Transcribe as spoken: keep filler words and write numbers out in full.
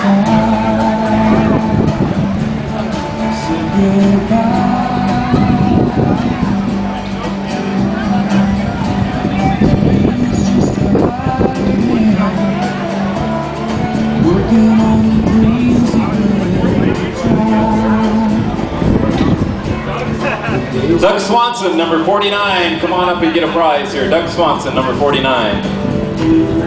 Doug Swanson, number forty-nine. Come on up and get a prize here. Doug Swanson, number forty-nine.